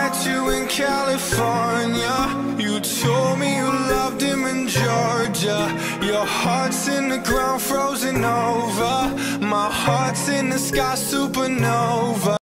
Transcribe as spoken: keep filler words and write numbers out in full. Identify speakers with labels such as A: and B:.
A: met you in California. You told me you loved him in Georgia. Your heart's in the ground, frozen over. My heart's in the sky, supernova.